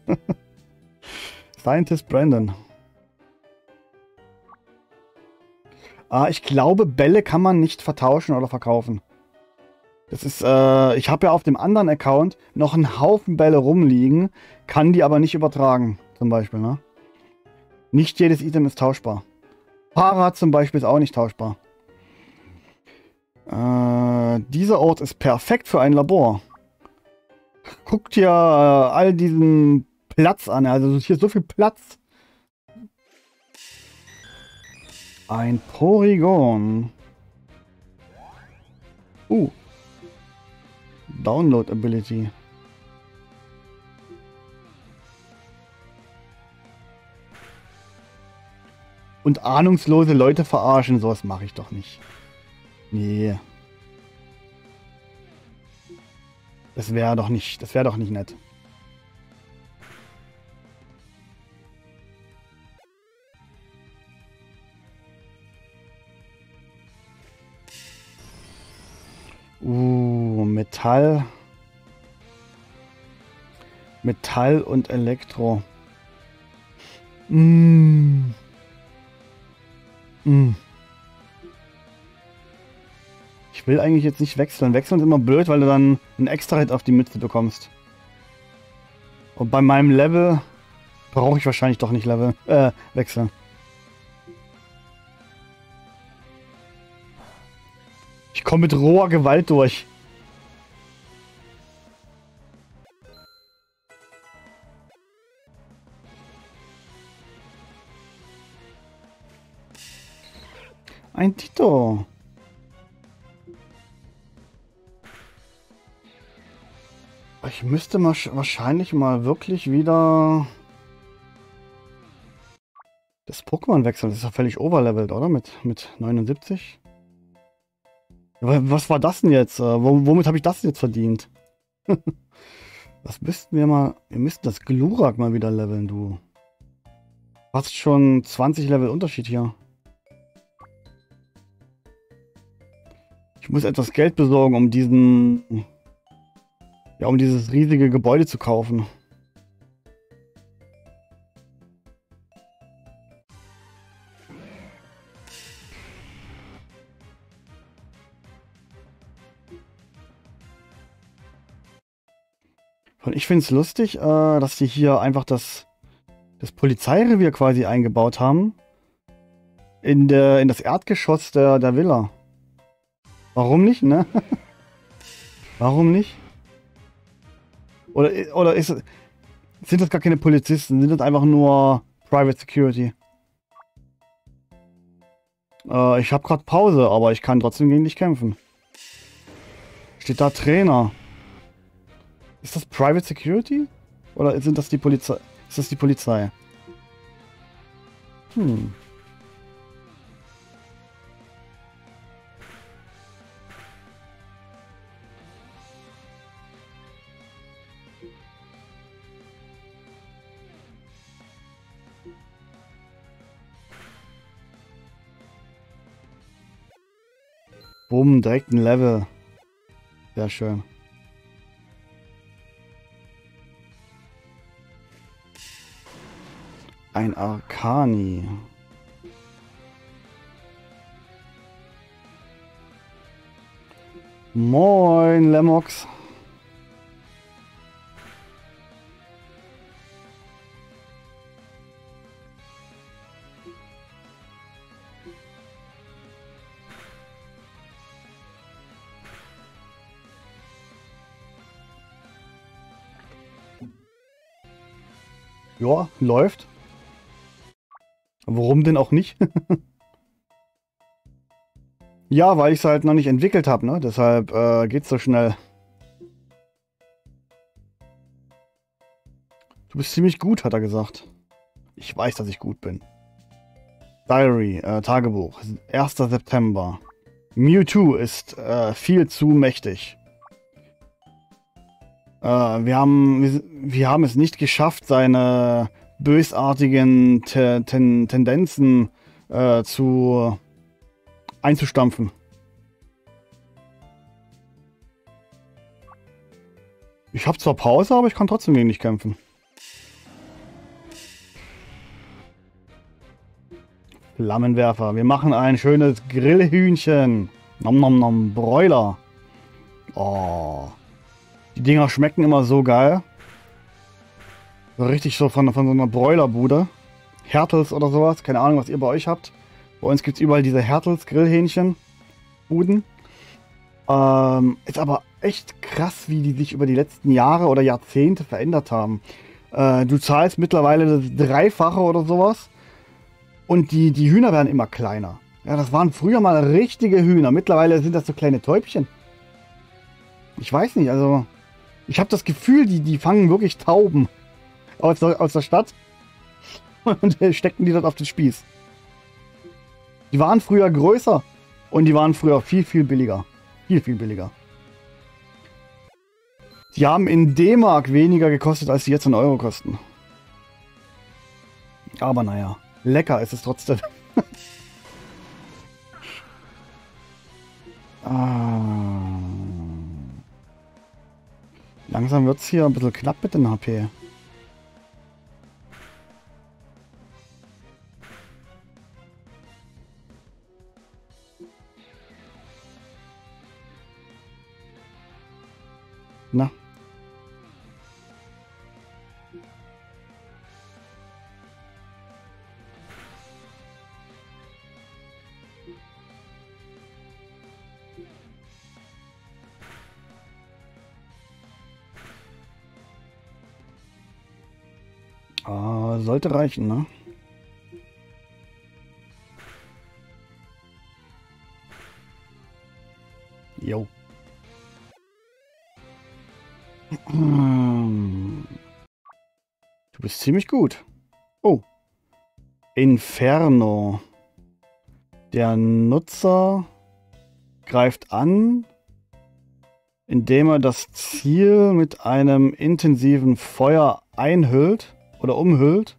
Scientist Brandon. Ich glaube, Bälle kann man nicht vertauschen oder verkaufen. Das ist, ich habe ja auf dem anderen Account noch einen Haufen Bälle rumliegen, kann die aber nicht übertragen, zum Beispiel, ne? Nicht jedes Item ist tauschbar. Fahrrad zum Beispiel ist auch nicht tauschbar. Dieser Ort ist perfekt für ein Labor. Guckt dir all diesen Platz an, also hier ist so viel Platz. Ein Porygon. Download Ability. Und ahnungslose Leute verarschen, sowas mache ich doch nicht. Nee. Das wäre doch nicht nett. Metall. Metall und Elektro. Ich will eigentlich jetzt nicht wechseln. Wechseln ist immer blöd, weil du dann einen Extra-Hit auf die Mütze bekommst. Und bei meinem Level brauche ich wahrscheinlich doch nicht wechseln. Ich komme mit roher Gewalt durch. Ein Tito. Ich müsste mal wahrscheinlich mal wirklich wieder das Pokémon wechseln. Das ist ja völlig overlevelt, oder? Mit 79. Was war das denn jetzt? Womit habe ich das jetzt verdient? Das müssten wir mal... Wir müssten das Glurak mal wieder leveln, du. Fast schon 20 Level Unterschied hier. Ich muss etwas Geld besorgen, um diesen... Ja, um dieses riesige Gebäude zu kaufen. Und ich finde es lustig, dass die hier einfach das Polizeirevier quasi eingebaut haben. In das Erdgeschoss der Villa. Warum nicht, ne? Warum nicht? Oder sind das gar keine Polizisten? Sind das einfach nur Private Security? Ich habe gerade Pause, aber ich kann trotzdem gegen dich kämpfen. Steht da Trainer? Ist das Private Security? Oder sind das die Polizei? Ist das die Polizei? Bumm, direkt ein Level. Sehr schön. Ein Arcani. Moin, Lemox. Ja, läuft. Warum denn auch nicht? Ja, weil ich es halt noch nicht entwickelt habe, ne? Deshalb geht's so schnell. Du bist ziemlich gut, hat er gesagt. Ich weiß, dass ich gut bin. Diary, Tagebuch, 1. September. Mewtwo ist viel zu mächtig. Wir haben es nicht geschafft, seine bösartigen Tendenzen einzustampfen. Ich habe zwar Pause, aber ich kann trotzdem gegen dich kämpfen. Flammenwerfer. Wir machen ein schönes Grillhühnchen. Nom nom nom. Broiler. Oh. Die Dinger schmecken immer so geil. So richtig so von so einer Broilerbude. Hertels oder sowas. Keine Ahnung, was ihr bei euch habt. Bei uns gibt es überall diese Hertels Grillhähnchen. Buden. Ist aber echt krass, wie die sich über die letzten Jahre oder Jahrzehnte verändert haben. Du zahlst mittlerweile das Dreifache oder sowas. Und die Hühner werden immer kleiner. Ja, das waren früher mal richtige Hühner. Mittlerweile sind das so kleine Täubchen. Ich weiß nicht, also... Ich habe das Gefühl, die fangen wirklich Tauben aus der Stadt. Und stecken die dort auf den Spieß. Die waren früher größer. Und die waren früher viel, viel billiger. Viel, viel billiger. Die haben in D-Mark weniger gekostet, als sie jetzt in Euro kosten. Aber naja, lecker ist es trotzdem. Langsam wird es hier ein bisschen knapp mit den HP. Na. Sollte reichen, ne? Jo. Du bist ziemlich gut. Oh. Inferno. Der Nutzer greift an, indem er das Ziel mit einem intensiven Feuer einhüllt oder umhüllt.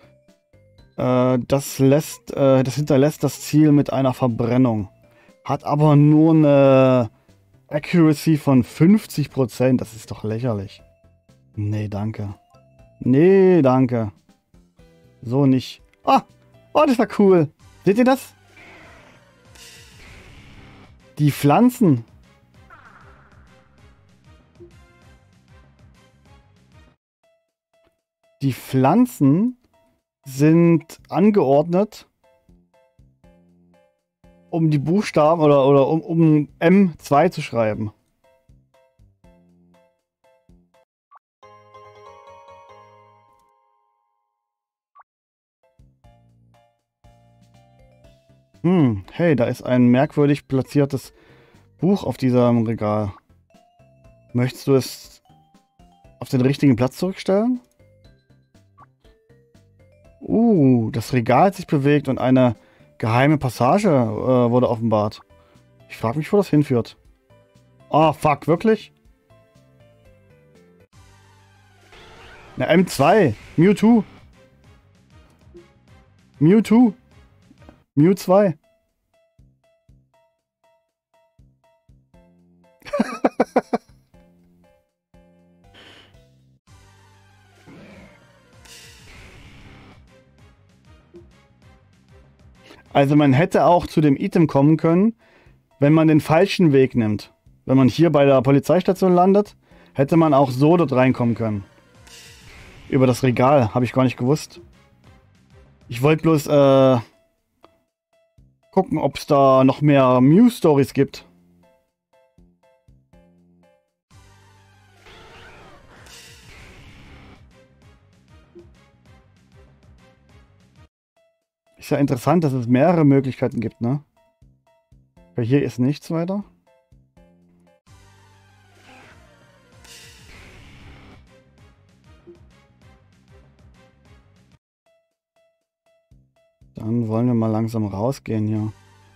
Das hinterlässt das Ziel mit einer Verbrennung. Hat aber nur eine Accuracy von 50%. Das ist doch lächerlich. Nee, danke. Nee, danke. So nicht. Ah! Oh, das war cool. Seht ihr das? Die Pflanzen. Die Pflanzen sind angeordnet, um die Buchstaben oder um M2 zu schreiben. Hey, da ist ein merkwürdig platziertes Buch auf diesem Regal. Möchtest du es auf den richtigen Platz zurückstellen? Das Regal hat sich bewegt und eine geheime Passage wurde offenbart. Ich frage mich, wo das hinführt. Oh, fuck, wirklich? Na, M2. Mewtwo. Mewtwo. Mew 2. Also man hätte auch zu dem Item kommen können, wenn man den falschen Weg nimmt. Wenn man hier bei der Polizeistation landet, hätte man auch so dort reinkommen können. Über das Regal, habe ich gar nicht gewusst. Ich wollte bloß gucken, ob es da noch mehr Mew-Stories gibt. Ist ja interessant, dass es mehrere Möglichkeiten gibt, ne? Weil hier ist nichts weiter. Dann wollen wir mal langsam rausgehen hier.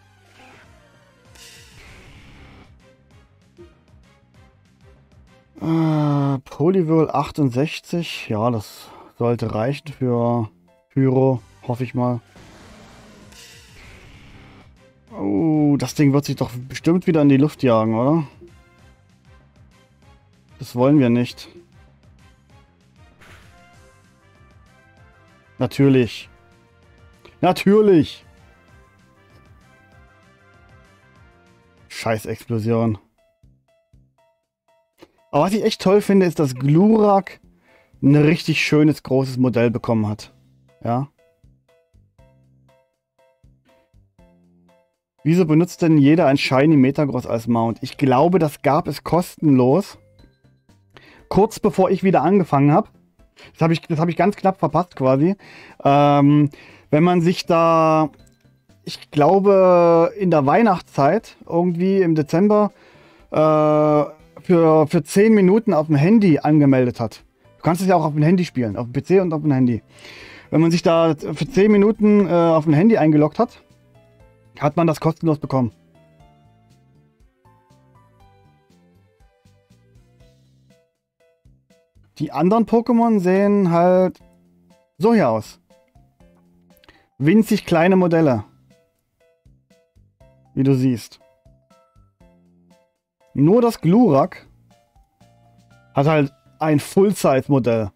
Poliwhirl 68. Ja, das sollte reichen für Pyro, hoffe ich mal. Oh, das Ding wird sich doch bestimmt wieder in die Luft jagen, oder? Das wollen wir nicht. Natürlich. Natürlich. Scheiß Explosion. Aber was ich echt toll finde, ist, dass Glurak ein richtig schönes, großes Modell bekommen hat. Ja. Wieso benutzt denn jeder ein Shiny Metagross als Mount? Ich glaube, das gab es kostenlos. Kurz bevor ich wieder angefangen habe. Das hab ich ganz knapp verpasst quasi. Wenn man sich da, ich glaube, in der Weihnachtszeit, irgendwie im Dezember, für 10 Minuten auf dem Handy angemeldet hat. Du kannst es ja auch auf dem Handy spielen, auf dem PC und auf dem Handy. Wenn man sich da für 10 Minuten auf dem Handy eingeloggt hat, hat man das kostenlos bekommen. Die anderen Pokémon sehen halt so hier aus. Winzig kleine Modelle. Wie du siehst. Nur das Glurak hat halt ein Full-Size-Modell.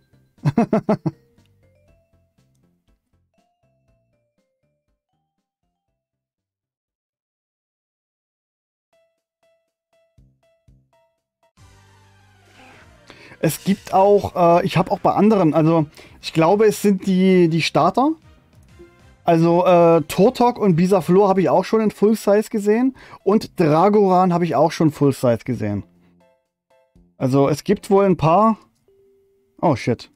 Es gibt auch, ich habe auch bei anderen, also ich glaube, es sind die Starter. Also Turtok und Bisaflor habe ich auch schon in Full Size gesehen und Dragoran habe ich auch schon Full Size gesehen. Also es gibt wohl ein paar. Oh shit.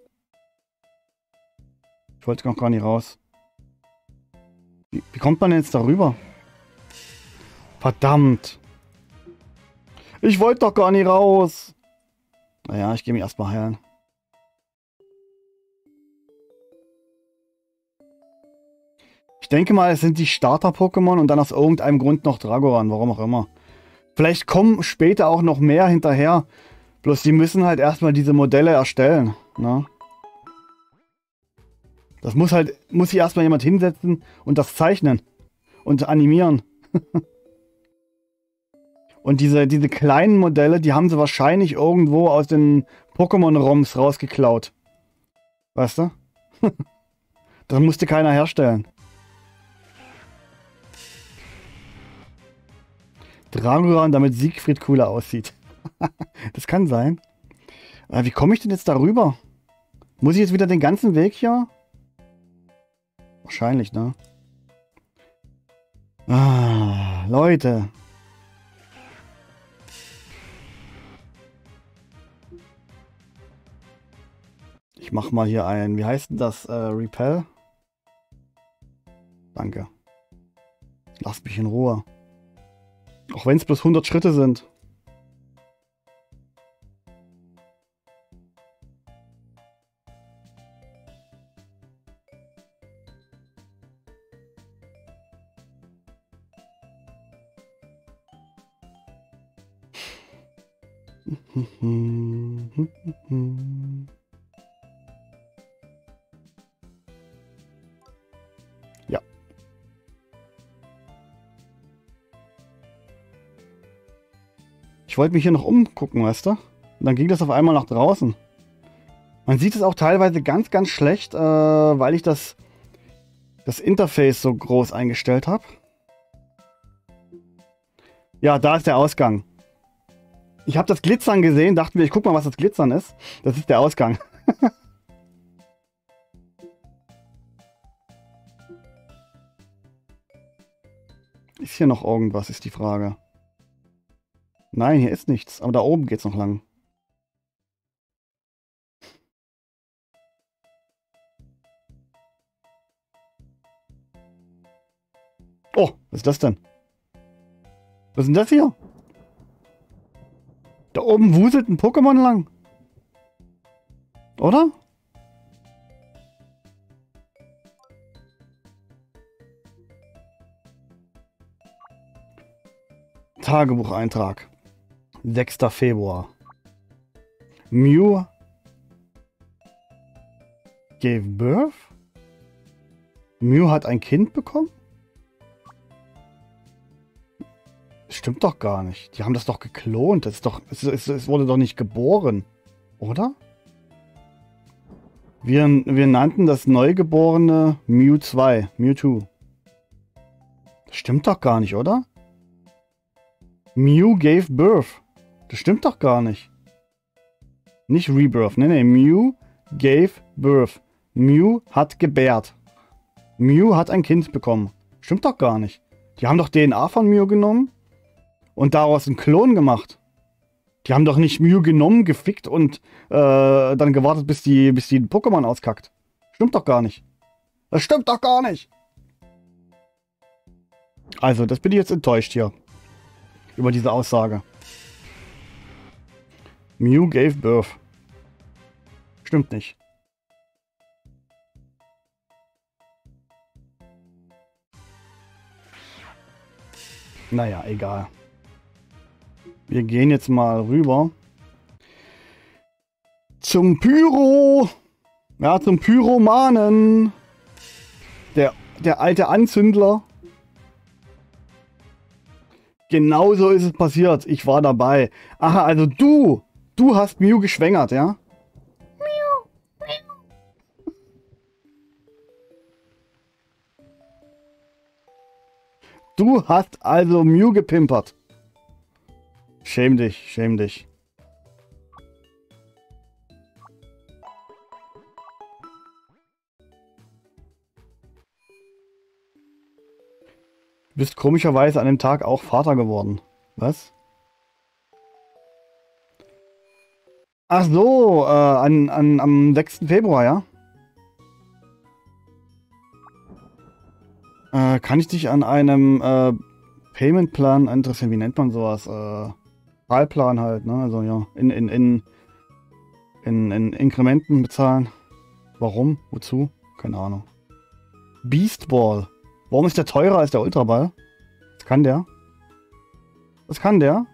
Ich wollte noch gar nicht raus. Wie kommt man denn jetzt darüber? Verdammt. Ich wollte doch gar nicht raus. Naja, ich gehe mich erstmal heilen. Ich denke mal, es sind die Starter-Pokémon und dann aus irgendeinem Grund noch Dragoran, warum auch immer. Vielleicht kommen später auch noch mehr hinterher. Bloß die müssen halt erstmal diese Modelle erstellen. Ne? Das muss sich erstmal jemand hinsetzen und das zeichnen. Und animieren. Und diese kleinen Modelle, die haben sie wahrscheinlich irgendwo aus den Pokémon-ROMs rausgeklaut. Weißt du? Das musste keiner herstellen. Dragoran, damit Siegfried cooler aussieht. Das kann sein. Wie komme ich denn jetzt darüber? Muss ich jetzt wieder den ganzen Weg hier? Wahrscheinlich, ne? Ah, Leute. Ich mach mal hier ein, wie heißt denn das? Repel? Danke. Lasst mich in Ruhe. Auch wenn es bloß 100 Schritte sind. Ja. Ich wollte mich hier noch umgucken, weißt du? Und dann ging das auf einmal nach draußen. Man sieht es auch teilweise ganz, ganz schlecht, weil ich das Interface so groß eingestellt habe. Ja, da ist der Ausgang. Ich habe das Glitzern gesehen, dachte mir, ich guck mal, was das Glitzern ist. Das ist der Ausgang. Ist hier noch irgendwas, ist die Frage. Nein, hier ist nichts, aber da oben geht's noch lang. Oh, was ist das denn? Was ist denn das hier? Da oben wuselt ein Pokémon lang. Oder? Tagebucheintrag. 6. Februar. Mew gave birth? Mew hat ein Kind bekommen? Stimmt doch gar nicht. Die haben das doch geklont. Das ist doch, es wurde doch nicht geboren. Oder? Wir nannten das Neugeborene Mew 2. Mewtwo. Das stimmt doch gar nicht, oder? Mew gave birth. Das stimmt doch gar nicht. Nicht Rebirth. Nee, Mew gave birth. Mew hat gebärt. Mew hat ein Kind bekommen. Stimmt doch gar nicht. Die haben doch DNA von Mew genommen und daraus einen Klon gemacht. Die haben doch nicht Mew genommen, gefickt und dann gewartet, bis die Pokémon auskackt. Stimmt doch gar nicht. Das stimmt doch gar nicht. Also, das bin ich jetzt enttäuscht hier. Über diese Aussage. Mew gave birth. Stimmt nicht. Naja, egal. Wir gehen jetzt mal rüber zum Pyro. Ja, zum Pyromanen. Der alte Anzündler. Genauso ist es passiert. Ich war dabei. Aha, also du hast Mew geschwängert, ja? Du hast also Mew gepimpert. Schäm dich, schäm dich. Du bist komischerweise an dem Tag auch Vater geworden. Was? Ach so, am 6. Februar, ja? Kann ich dich an einem Payment-Plan interessieren? Wie nennt man sowas? Zahlplan halt, ne? Also ja, in Inkrementen bezahlen. Warum? Wozu? Keine Ahnung. Beast Ball. Warum ist der teurer als der Ultraball? Was kann der? Was kann der?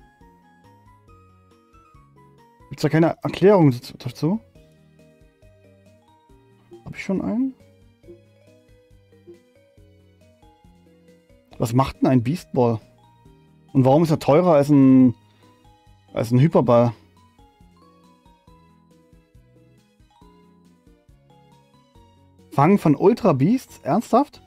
Gibt's da keine Erklärung dazu? Hab ich schon einen? Was macht denn ein Beastball? Und warum ist er teurer als ein Hyperball? Fang von Ultra Beasts? Ernsthaft?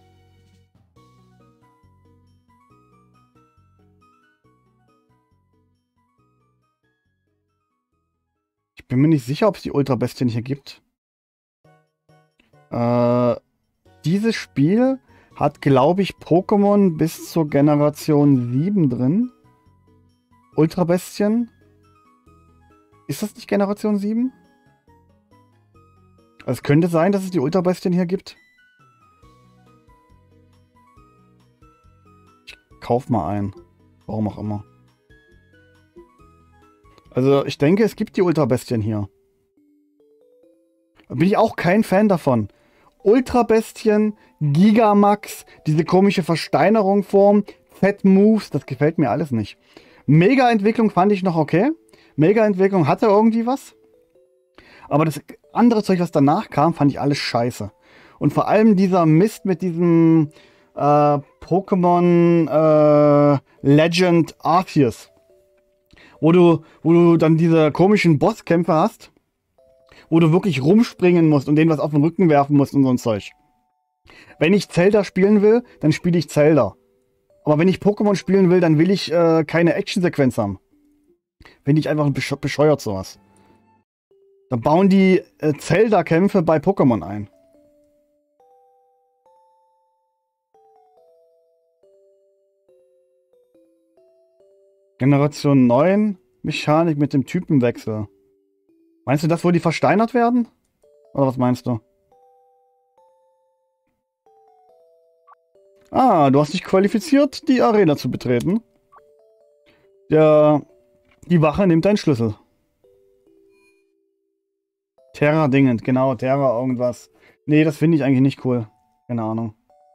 Ich bin mir nicht sicher, ob es die Ultra-Bestien hier gibt. Dieses Spiel hat, glaube ich, Pokémon bis zur Generation 7 drin. Ultra-Bestien. Ist das nicht Generation 7? Es könnte sein, dass es die Ultra-Bestien hier gibt. Ich kauf mal ein. Warum auch immer. Also ich denke, es gibt die Ultra-Bestien hier. Da bin ich auch kein Fan davon. Ultra-Bestien, Gigamax, diese komische Versteinerung-Form, Fett-Moves, das gefällt mir alles nicht. Mega-Entwicklung fand ich noch okay. Mega-Entwicklung hatte irgendwie was. Aber das andere Zeug, was danach kam, fand ich alles scheiße. Und vor allem dieser Mist mit diesem Pokémon Legend Arceus. Wo du dann diese komischen Bosskämpfe hast, wo du wirklich rumspringen musst und denen was auf den Rücken werfen musst und so ein Zeug. Wenn ich Zelda spielen will, dann spiele ich Zelda. Aber wenn ich Pokémon spielen will, dann will ich keine Actionsequenz haben. Finde ich einfach bescheuert sowas. Dann bauen die Zelda-Kämpfe bei Pokémon ein. Generation 9 Mechanik mit dem Typenwechsel. Meinst du das, wo die versteinert werden? Oder was meinst du? Ah, du hast dich qualifiziert, die Arena zu betreten. Die Wache nimmt deinen Schlüssel. Terra dingend, genau, Terra irgendwas. Nee, das finde ich eigentlich nicht cool. Keine Ahnung.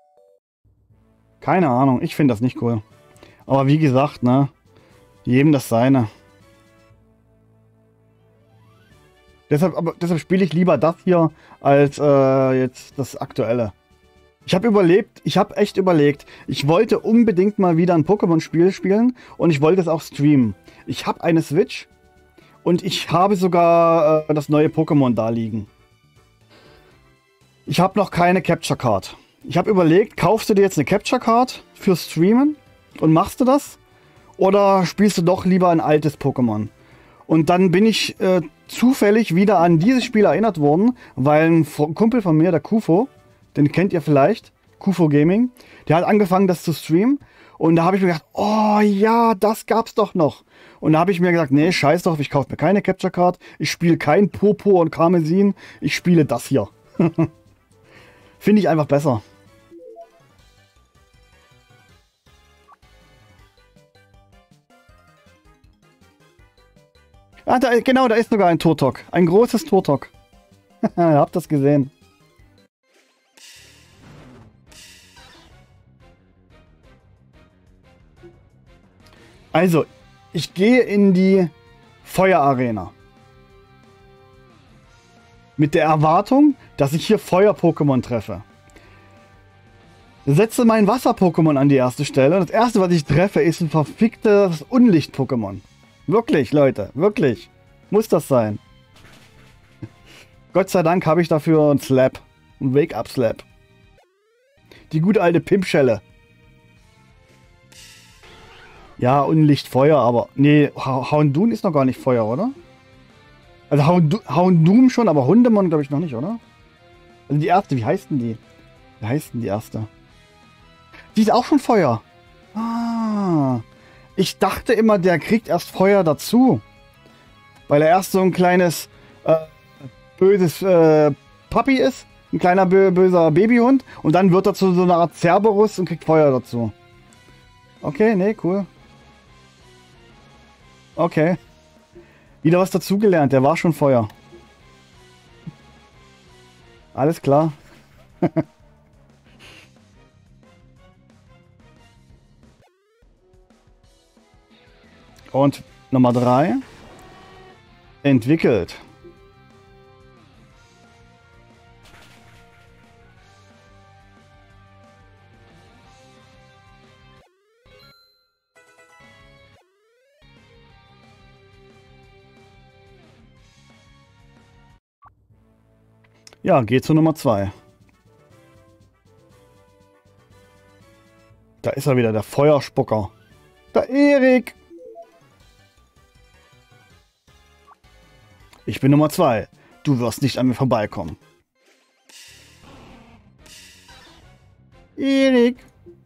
Keine Ahnung, ich finde das nicht cool. Aber wie gesagt, ne? Jedem das seine. Deshalb spiele ich lieber das hier als jetzt das aktuelle. Ich habe echt überlegt, ich wollte unbedingt mal wieder ein Pokémon-Spiel spielen und ich wollte es auch streamen. Ich habe eine Switch und ich habe sogar das neue Pokémon da liegen. Ich habe noch keine Capture Card. Ich habe überlegt, kaufst du dir jetzt eine Capture Card für Streamen und machst du das? Oder spielst du doch lieber ein altes Pokémon? Und dann bin ich zufällig wieder an dieses Spiel erinnert worden, weil ein Kumpel von mir, der Kufo, den kennt ihr vielleicht, Kufo Gaming, der hat angefangen, das zu streamen. Und da habe ich mir gedacht, oh ja, das gab's doch noch. Und da habe ich mir gesagt, nee, scheiß drauf, ich kaufe mir keine Capture Card, ich spiele kein Purpur und Karmesin, ich spiele das hier. Finde ich einfach besser. Ah, genau, da ist sogar ein Turtok. Ein großes Turtok. Ihr habt das gesehen. Also, ich gehe in die Feuerarena. Mit der Erwartung, dass ich hier Feuer-Pokémon treffe. Setze mein Wasser-Pokémon an die erste Stelle. Und das erste, was ich treffe, ist ein verficktes Unlicht-Pokémon. Wirklich, Leute, wirklich. Muss das sein. Gott sei Dank habe ich dafür einen Slap. Einen Wake-Up-Slap. Die gute alte Pimpschelle. Ja, Unlicht, Feuer, aber... Nee, Houndoom ist noch gar nicht Feuer, oder? Also Houndoom schon, aber Hundemon glaube ich noch nicht, oder? Also die erste, wie heißt denn die? Wie heißt denn die erste? Die ist auch schon Feuer. Ah... Ich dachte immer, der kriegt erst Feuer dazu. Weil er erst so ein kleines böses Puppy ist. Ein kleiner böser Babyhund. Und dann wird er zu so einer Art Cerberus und kriegt Feuer dazu. Okay, nee, cool. Okay. Wieder was dazugelernt. Der war schon Feuer. Alles klar. Und Nummer 3. Entwickelt. Ja, geht zu Nummer 2. Da ist er wieder, der Feuerspucker. Der Erik! Ich bin Nummer 2. Du wirst nicht an mir vorbeikommen. Erik!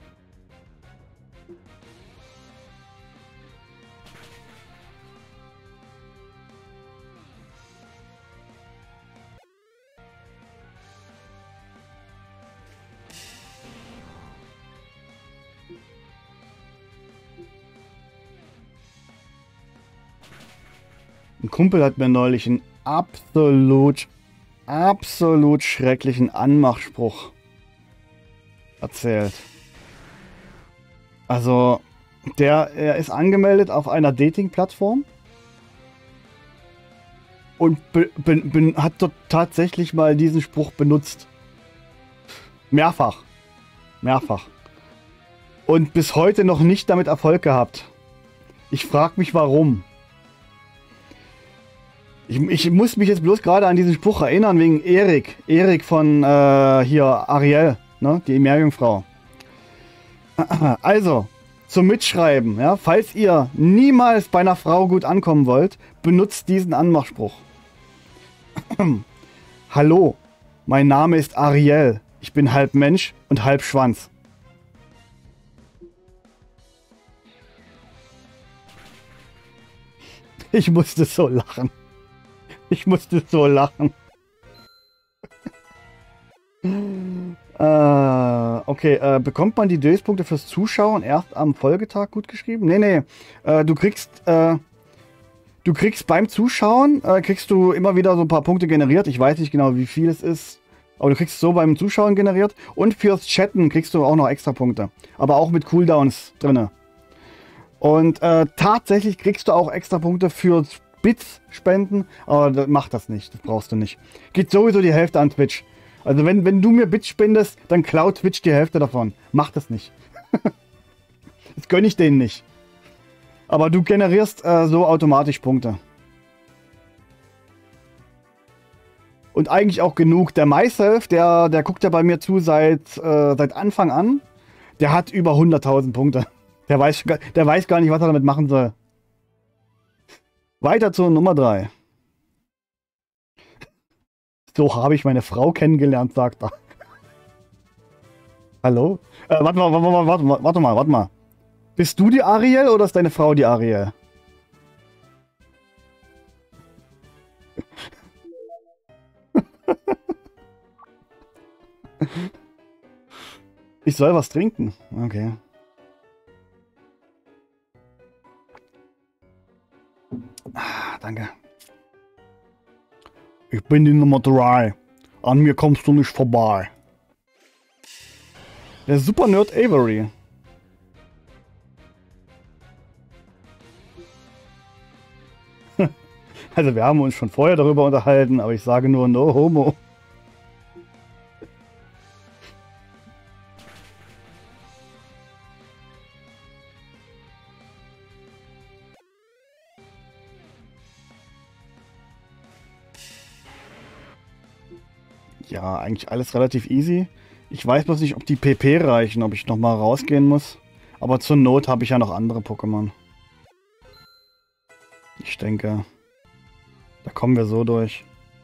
Ein Kumpel hat mir neulich einen absolut schrecklichen Anmachspruch erzählt. Also, er ist angemeldet auf einer Dating-Plattform und hat dort tatsächlich mal diesen Spruch benutzt. Mehrfach. Und bis heute noch nicht damit Erfolg gehabt. Ich frage mich, warum. Ich muss mich jetzt bloß gerade an diesen Spruch erinnern, wegen Erik. Erik von hier Ariel, ne? Die Meerjungfrau. Also, zum Mitschreiben, ja, falls ihr niemals bei einer Frau gut ankommen wollt, benutzt diesen Anmachspruch. Hallo, mein Name ist Ariel. Ich bin halb Mensch und halb Schwanz. Ich musste so lachen. Okay, bekommt man die Döspunkte fürs Zuschauen erst am Folgetag gut geschrieben? Nee. Du kriegst beim Zuschauen, kriegst du immer wieder so ein paar Punkte generiert. Ich weiß nicht genau, wie viel es ist. Aber du kriegst so beim Zuschauen generiert. Und fürs Chatten kriegst du auch noch extra Punkte. Aber auch mit Cooldowns drinne. Und tatsächlich kriegst du auch extra Punkte für Bits spenden, aber mach das nicht, das brauchst du nicht. Geht sowieso die Hälfte an Twitch. Also wenn du mir Bits spendest, dann klaut Twitch die Hälfte davon. Mach das nicht. Das gönne ich denen nicht. Aber du generierst so automatisch Punkte. Und eigentlich auch genug. Der Myself, der guckt ja bei mir zu seit Anfang an. Der hat über 100.000 Punkte. Der weiß gar nicht, was er damit machen soll. Weiter zur Nummer 3. So habe ich meine Frau kennengelernt, sagt er. Hallo? Warte mal. Bist du die Ariel oder ist deine Frau die Ariel? Ich soll was trinken. Okay. Ah, danke. Ich bin die Nummer 3. An mir kommst du nicht vorbei. Der Super Nerd Avery. Also wir haben uns schon vorher darüber unterhalten, aber ich sage nur no homo. Ja, eigentlich alles relativ easy. Ich weiß bloß nicht, ob die PP reichen, ob ich nochmal rausgehen muss. Aber zur Not habe ich ja noch andere Pokémon. Ich denke, da kommen wir so durch.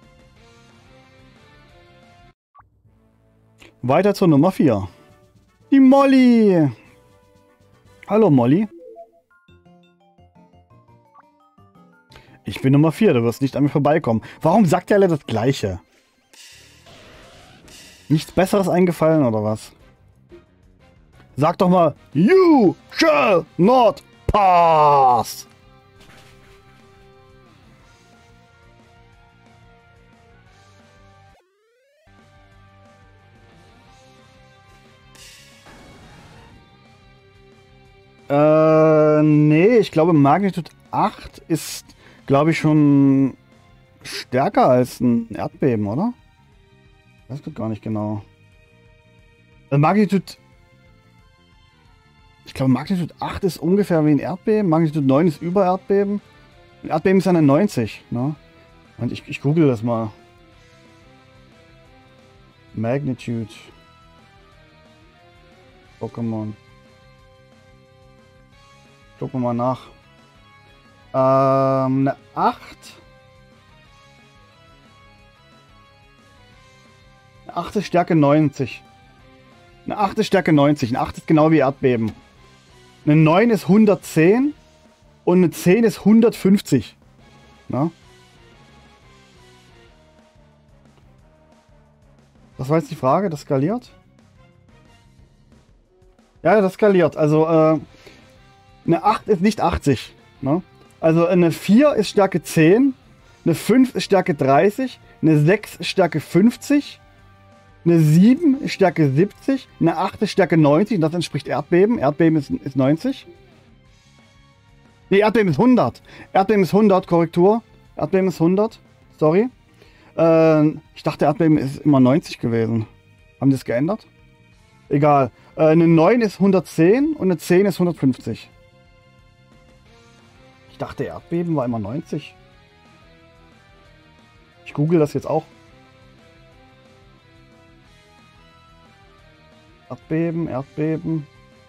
Weiter zur Nummer 4. Die Molly. Hallo Molly. Ich bin Nummer 4, du wirst nicht an mir vorbeikommen. Warum sagt ihr alle das Gleiche? Nichts Besseres eingefallen oder was? Sag doch mal, you shall not pass! Nee, ich glaube Magnitude 8 ist, glaube ich, schon stärker als ein Erdbeben, oder? Das geht gar nicht genau. Magnitude... Ich glaube, Magnitude 8 ist ungefähr wie ein Erdbeben. Magnitude 9 ist über Erdbeben. Ein Erdbeben ist eine 90, ne? Und ich google das mal. Magnitude. Pokémon. Gucken wir mal nach. Eine 8. Eine 8 ist Stärke 90. Eine 8 ist Stärke 90. Eine 8 ist genau wie Erdbeben. Eine 9 ist 110 und eine 10 ist 150. Na? Was war jetzt die Frage? Das skaliert? Ja, das skaliert. Also, eine 8 ist nicht 80. Ne? Also, eine 4 ist Stärke 10. Eine 5 ist Stärke 30. Eine 6 ist Stärke 50. Eine 7 ist Stärke 70, eine 8 ist Stärke 90, und das entspricht Erdbeben. Erdbeben ist 90. Ne, Erdbeben ist 100. Erdbeben ist 100, Korrektur. Erdbeben ist 100, sorry. Ich dachte, Erdbeben ist immer 90 gewesen. Haben die das geändert? Egal. Eine 9 ist 110 und eine 10 ist 150. Ich dachte, Erdbeben war immer 90. Ich google das jetzt auch. Erdbeben, Erdbeben.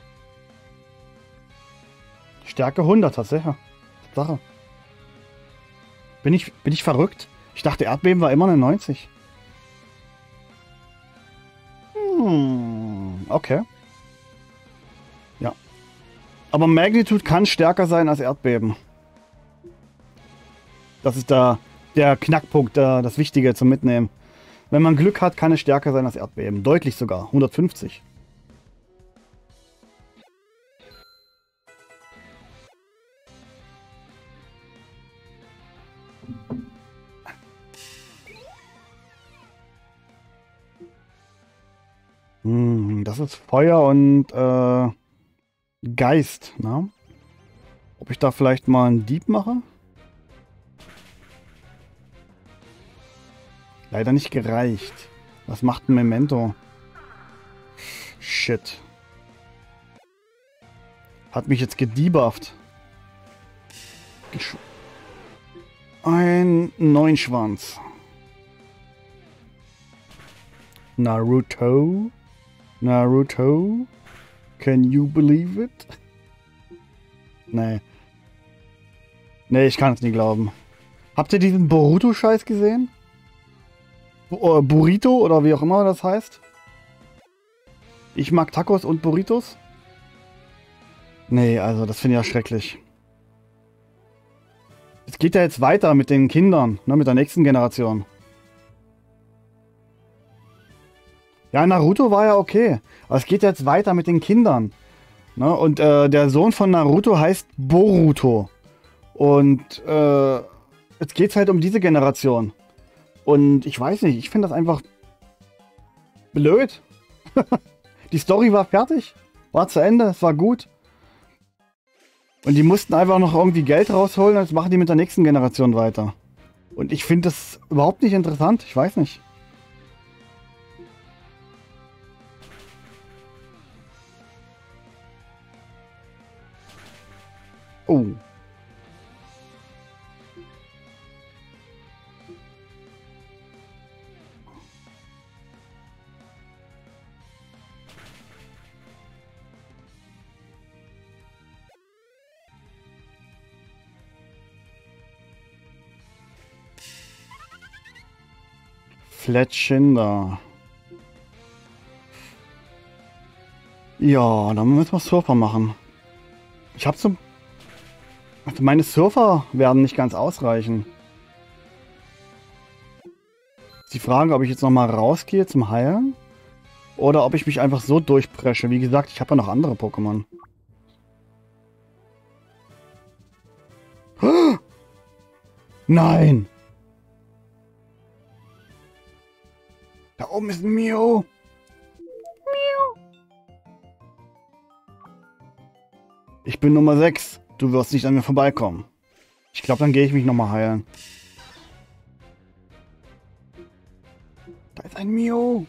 Stärke 100, tatsächlich. Sache. Bin ich verrückt? Ich dachte, Erdbeben war immer eine 90. Okay. Ja. Aber Magnitude kann stärker sein als Erdbeben. Das ist der Knackpunkt, das Wichtige zum Mitnehmen. Wenn man Glück hat, kann es stärker sein als Erdbeben. Deutlich sogar. 150. Das ist Feuer und Geist, ne? Ob ich da vielleicht mal einen Dieb mache? Leider nicht gereicht. Was macht ein Memento? Shit. Hat mich jetzt gedebufft. Ein Neunschwanz. Naruto? Naruto? Can you believe it? Nee. Nee, ich kann es nie glauben. Habt ihr diesen Boruto-Scheiß gesehen? Burrito oder wie auch immer das heißt? Ich mag Tacos und Burritos. Nee, also das finde ich ja schrecklich. Es geht ja jetzt weiter mit den Kindern, ne, mit der nächsten Generation. Ja, Naruto war ja okay. Aber es geht jetzt weiter mit den Kindern. Ne? Und der Sohn von Naruto heißt Boruto. Und jetzt geht es halt um diese Generation. Und ich weiß nicht, ich finde das einfach blöd. Die Story war fertig, war zu Ende, es war gut. Und die mussten einfach noch irgendwie Geld rausholen, jetzt machen die mit der nächsten Generation weiter. Und ich finde das überhaupt nicht interessant, ich weiß nicht. Oh. Fletchinder. Ja, dann müssen wir Surfer machen. Ich habe so... Also meine Surfer werden nicht ganz ausreichen. Ist die Frage, ob ich jetzt nochmal rausgehe zum Heilen. Oder ob ich mich einfach so durchpresche. Wie gesagt, ich habe ja noch andere Pokémon. Nein! Da oben ist ein Mew. Ich bin Nummer 6. Du wirst nicht an mir vorbeikommen. Ich glaube, dann gehe ich mich nochmal heilen. Da ist ein Mew.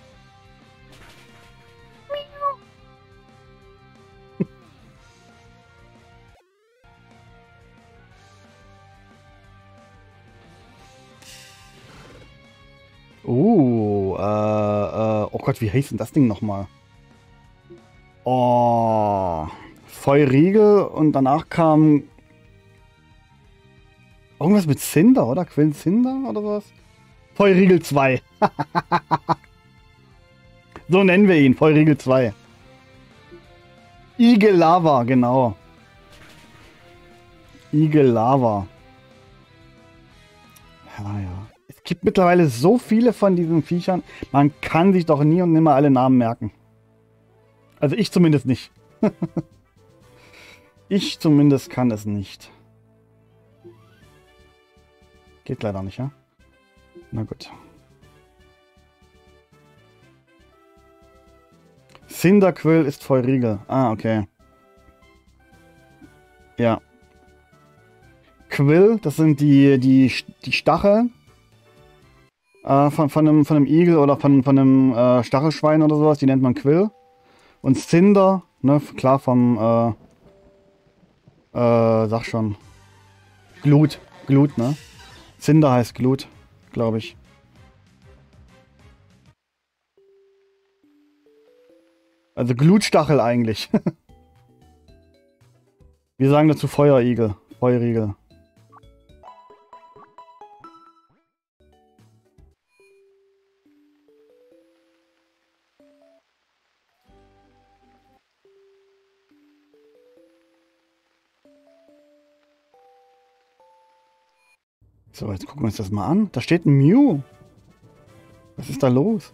Oh Gott, wie heißt denn das Ding nochmal? Oh, Feurigel und danach kam irgendwas mit Cinder, oder? Quillcinder oder was? Feurigel 2. So nennen wir ihn, Feurigel 2. Igellava, genau. Igellava. Ja, ja. Es gibt mittlerweile so viele von diesen Viechern, man kann sich doch nie und nimmer alle Namen merken. Also ich zumindest nicht. Ich zumindest kann es nicht. Geht leider nicht, ja? Na gut. Cyndaquil ist Feurigel. Ah, okay. Ja. Quill, das sind die Stacheln von einem Igel oder von einem Stachelschwein oder sowas. Die nennt man Quill. Und Cinder, ne, klar vom, sag schon. Glut, ne? Cinder heißt Glut, glaube ich. Also Glutstachel eigentlich. Wir sagen dazu Feuerigel, Feurigel. So, jetzt gucken wir uns das mal an. Da steht ein Mew. Was ist da los?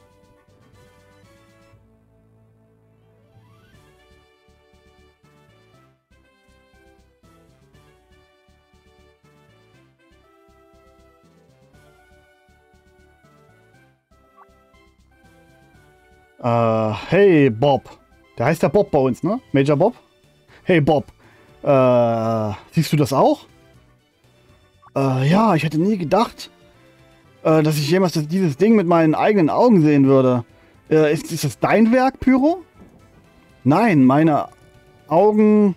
Hey Bob. Der heißt ja Bob bei uns, ne? Major Bob? Hey Bob. Siehst du das auch? Ja, ich hätte nie gedacht, dass ich jemals dieses Ding mit meinen eigenen Augen sehen würde. Ist das dein Werk, Pyro? Nein, meine Augen...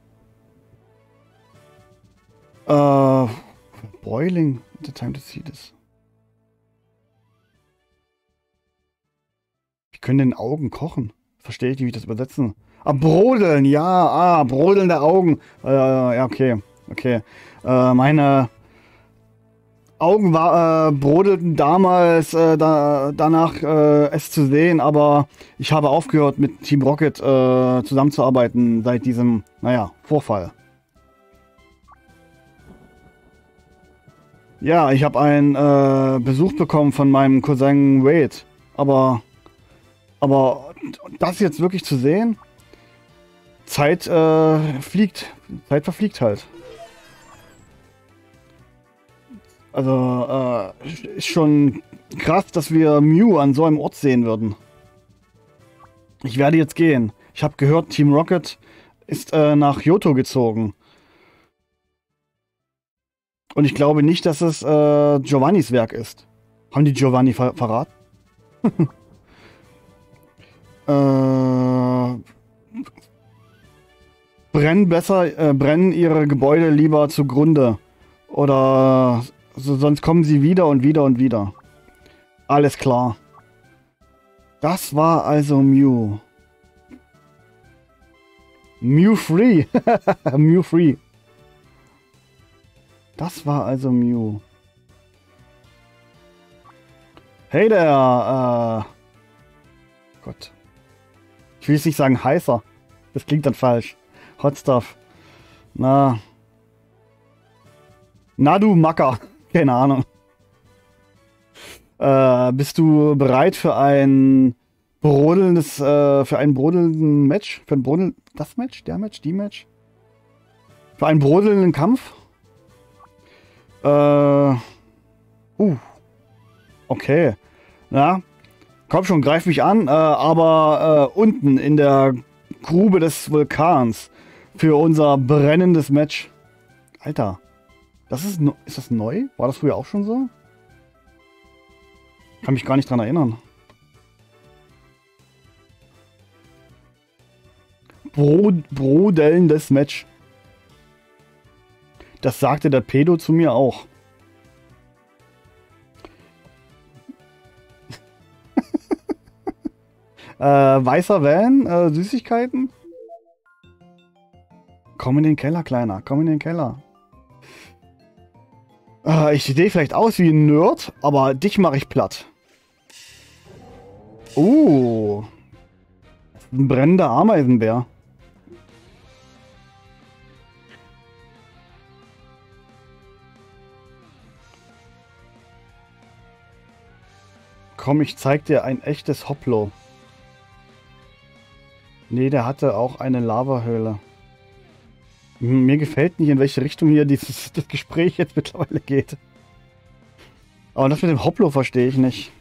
Boiling. The time to see this. Wir können den Augen kochen. Verstehe ich nicht, wie ich das übersetzen. Ah, brodeln, ja, brodelnde Augen. Ja, okay, okay. Meine Augen brodelten damals danach es zu sehen, aber ich habe aufgehört mit Team Rocket zusammenzuarbeiten seit diesem, naja, Vorfall. Ja, ich habe einen Besuch bekommen von meinem Cousin Wade, aber das jetzt wirklich zu sehen, Zeit fliegt, Zeit verfliegt halt. Also ist schon krass, dass wir Mew an so einem Ort sehen würden. Ich werde jetzt gehen. Ich habe gehört, Team Rocket ist nach Johto gezogen. Und ich glaube nicht, dass es Giovannis Werk ist. Haben die Giovanni verraten? Brennen ihre Gebäude lieber zugrunde. Oder sonst kommen sie wieder und wieder und wieder. Alles klar. Das war also Mew. Mew Free. Mew Free. Das war also Mew. Hey der, Gott. Ich will jetzt nicht sagen heißer. Das klingt dann falsch. Hot Stuff. Na du Macker. Keine Ahnung. Bist du bereit für ein brodelndes, für einen brodelnden Match? Für ein das Match? Der Match? Die Match? Für einen brodelnden Kampf? Okay. Na, komm schon, greif mich an, aber unten in der Grube des Vulkans für unser brennendes Match. Alter, das ist das neu? War das früher auch schon so? Kann mich gar nicht dran erinnern. Brodelndes Match. Das sagte der Pedo zu mir auch. Weißer Van, Süßigkeiten? Komm in den Keller, Kleiner. Komm in den Keller. Ich sehe vielleicht aus wie ein Nerd, aber dich mache ich platt. Ein brennender Ameisenbär. Komm, ich zeig dir ein echtes Hoplo. Nee, der hatte auch eine Lavahöhle. Mir gefällt nicht, in welche Richtung hier das Gespräch jetzt mittlerweile geht. Aber das mit dem Hoplo verstehe ich nicht.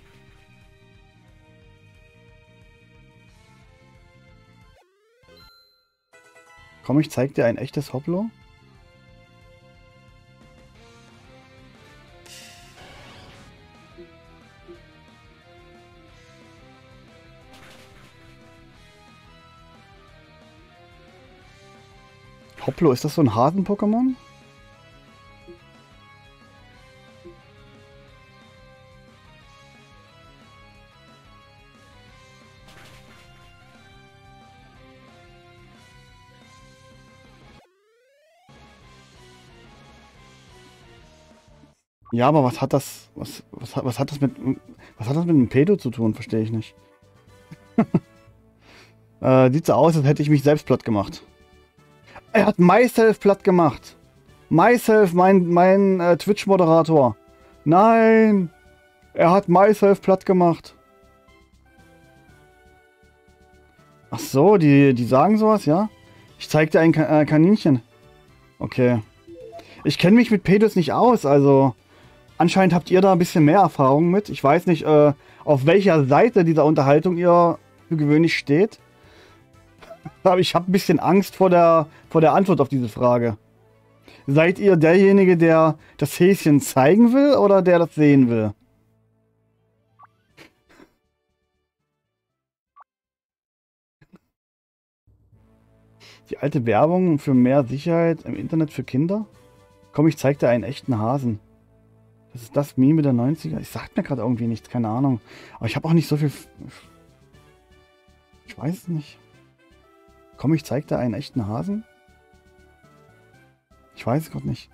Komm, ich zeig dir ein echtes Hoplo. Hoplo, ist das so ein Hasen-Pokémon? Ja, aber was hat das, was hat das mit einem Pedo zu tun? Verstehe ich nicht. Sieht so aus, als hätte ich mich selbst platt gemacht. Er hat Myself platt gemacht. Myself, mein Twitch-Moderator. Nein! Er hat Myself platt gemacht. Ach so, die sagen sowas, ja? Ich zeig dir ein Kaninchen. Okay. Ich kenne mich mit Pedos nicht aus, also anscheinend habt ihr da ein bisschen mehr Erfahrung mit. Ich weiß nicht, auf welcher Seite dieser Unterhaltung ihr für gewöhnlich steht. Aber ich habe ein bisschen Angst vor der Antwort auf diese Frage. Seid ihr derjenige, der das Häschen zeigen will oder der das sehen will? Die alte Werbung für mehr Sicherheit im Internet für Kinder? Komm, ich zeig dir einen echten Hasen. Das ist das Meme der 90er. Ich sagt mir gerade irgendwie nichts, keine Ahnung. Aber ich habe auch nicht so viel... weiß es nicht. Komm, ich zeig dir einen echten Hasen. Ich weiß es gerade nicht.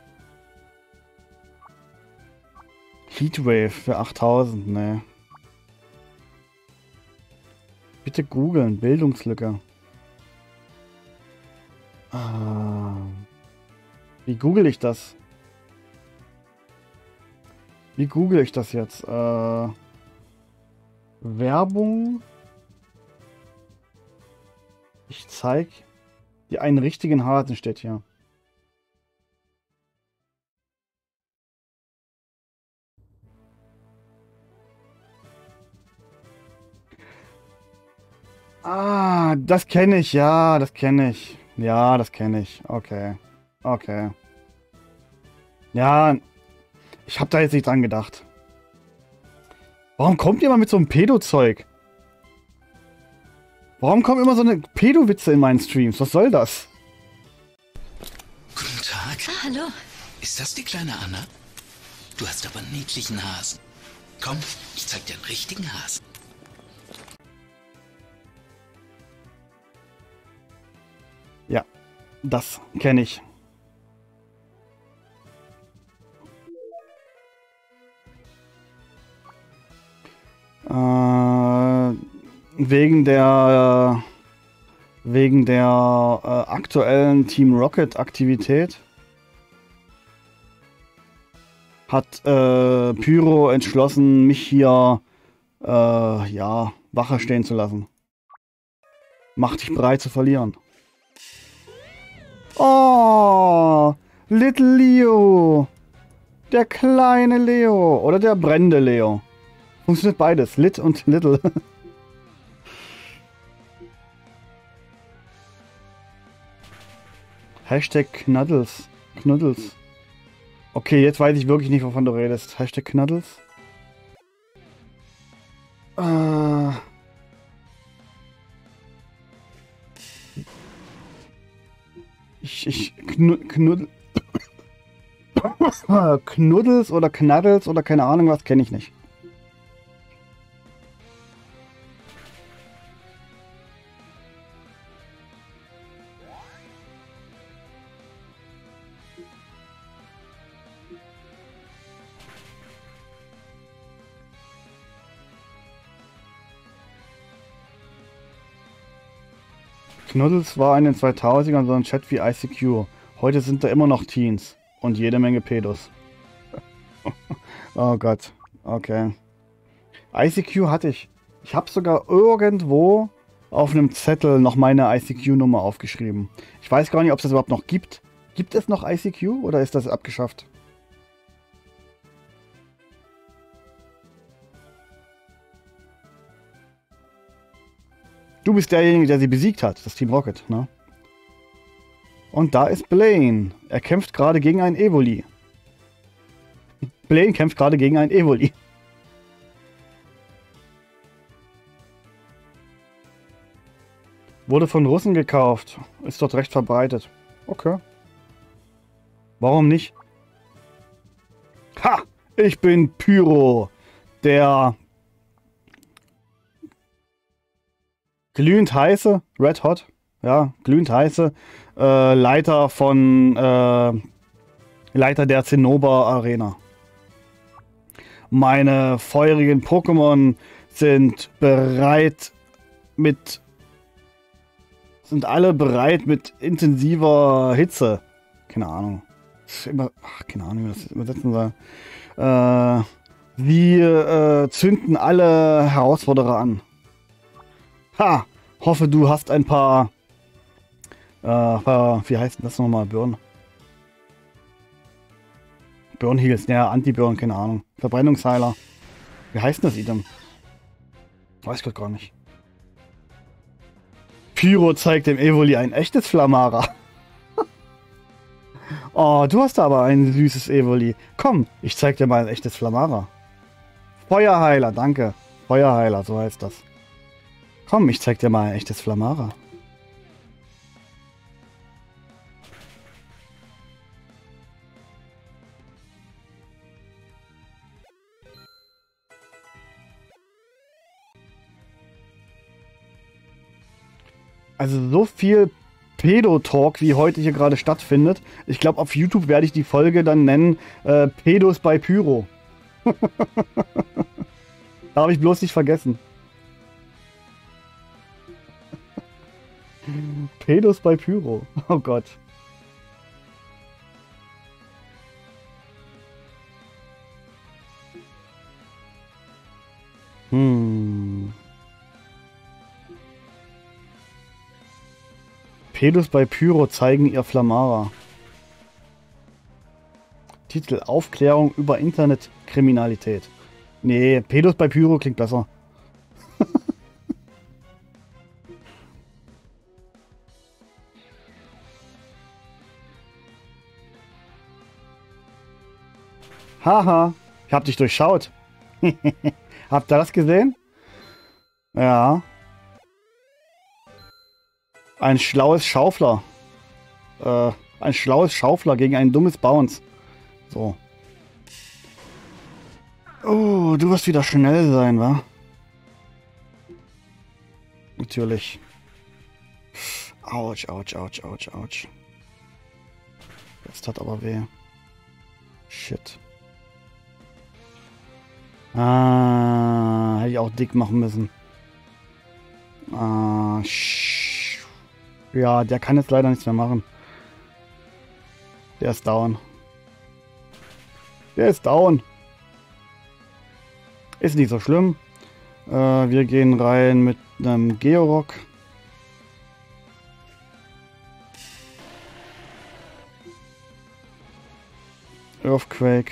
Heatwave für 8000, ne. Bitte googeln, Bildungslücke. Wie google ich das? Wie google ich das jetzt? Werbung. Ich zeig dir einen richtigen Hasen, steht hier. Ah, das kenne ich, ja, das kenne ich. Ja, das kenne ich. Okay. Okay. Ja, ich habe da jetzt nicht dran gedacht. Warum kommt ihr immer mit so einem Pedo-Zeug? Warum kommen immer so eine Pedo-Witze in meinen Streams? Was soll das? Guten Tag. Ah, hallo. Ist das die kleine Anna? Du hast aber einen niedlichen Hasen. Komm, ich zeig dir einen richtigen Hasen. Ja, das kenne ich. Wegen der aktuellen Team Rocket Aktivität hat Pyro entschlossen, mich hier ja, Wache stehen zu lassen. Mach dich bereit zu verlieren. Oh, Little Leo. Der kleine Leo. Oder der brennende Leo. Funktioniert beides. Lit und Little. Hashtag Knuddles. Knuddles. Okay, jetzt weiß ich wirklich nicht, wovon du redest. Hashtag Knuddles. Knuddels oder Knaddels oder keine Ahnung was, kenne ich nicht. Knuddels war in den 2000ern so ein Chat wie ICQ. Heute sind da immer noch Teens und jede Menge Pedos. Oh Gott, okay. ICQ hatte ich. Ich habe sogar irgendwo auf einem Zettel noch meine ICQ-Nummer aufgeschrieben. Ich weiß gar nicht, ob es das überhaupt noch gibt. Gibt es noch ICQ oder ist das abgeschafft? Du bist derjenige, der sie besiegt hat, das Team Rocket, ne? Und da ist Blaine. Er kämpft gerade gegen einen Evoli. Blaine kämpft gerade gegen einen Evoli. Wurde von Russen gekauft. Ist dort recht verbreitet. Okay. Warum nicht? Ha! Ich bin Pyro. Der glühend heiße, Red Hot, ja, glühend heiße Leiter der Zinnober Arena. Meine feurigen Pokémon sind alle bereit mit intensiver Hitze. Keine Ahnung. Keine Ahnung, wie man das übersetzen soll. Sie zünden alle Herausforderer an. Ha! Hoffe, du hast ein paar wie heißt denn das nochmal? Burn Heals, ja, Anti-Burn, keine Ahnung. Verbrennungsheiler. Wie heißt denn das Item? Weiß ich gar nicht. Pyro zeigt dem Evoli ein echtes Flamara. Oh, du hast aber ein süßes Evoli. Komm, ich zeig dir mal ein echtes Flamara. Feuerheiler, danke. Feuerheiler, so heißt das. Komm, ich zeig dir mal ein echtes Flamara. Also so viel Pedo-Talk, wie heute hier gerade stattfindet. Ich glaube, auf YouTube werde ich die Folge dann nennen Pedos bei Pyro. Da habe ich bloß nicht vergessen. Pedos bei Pyro. Oh Gott. Pedos bei Pyro zeigen ihr Flamara. Titel: Aufklärung über Internetkriminalität. Nee, Pedos bei Pyro klingt besser. Haha, ich hab dich durchschaut. Habt ihr das gesehen? Ja. Ein schlaues Schaufler. Ein schlaues Schaufler gegen ein dummes Bounce. So. Oh, du wirst wieder schnell sein, wa? Natürlich. Autsch, autsch, autsch, autsch, autsch. Das tat aber weh. Shit. Ah, hätte ich auch dick machen müssen. Ah, ja, der kann jetzt leider nichts mehr machen. Der ist down. Der ist down. Ist nicht so schlimm. Wir gehen rein mit einem Georock. Earthquake.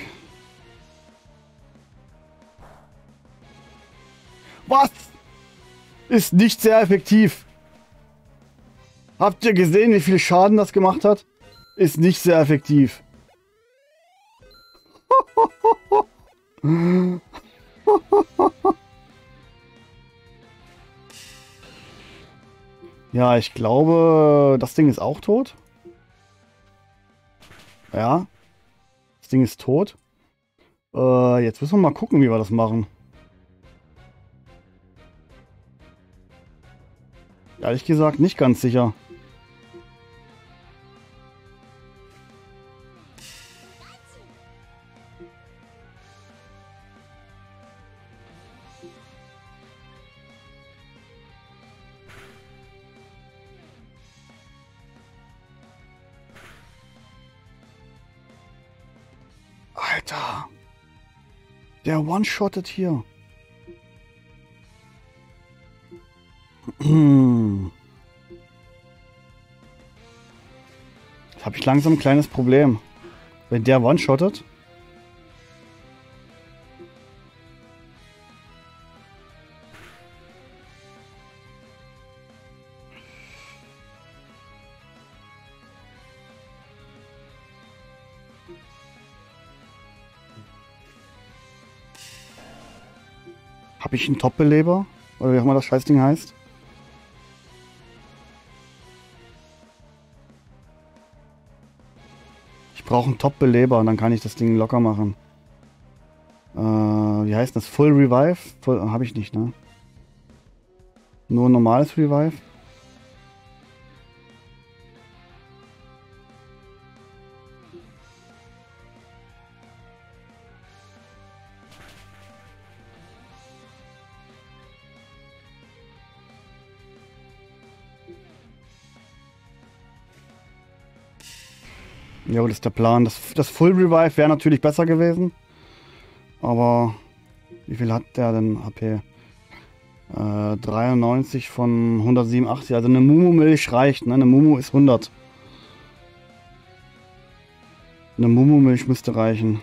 Was? Ist nicht sehr effektiv. Habt ihr gesehen, wie viel Schaden das gemacht hat? Ist nicht sehr effektiv. Ja, ich glaube, das Ding ist auch tot. Ja, das Ding ist tot. Jetzt müssen wir mal gucken, wie wir das machen. Ehrlich gesagt, nicht ganz sicher. Alter. Der one-shottet hier. Jetzt habe ich langsam ein kleines Problem. Wenn der one-shottet. Habe ich einen Top-Beleber? Oder wie auch immer das Scheißding heißt? Ich brauche einen Top-Beleber und dann kann ich das Ding locker machen. Wie heißt das? Full Revive? Habe ich nicht, ne? Nur normales Revive? Ja, das ist der Plan. Das Full Revive wäre natürlich besser gewesen. Aber wie viel hat der denn HP? 93 von 187. Also eine Mumu-Milch reicht. Ne? Eine Mumu ist 100. Eine Mumu-Milch müsste reichen.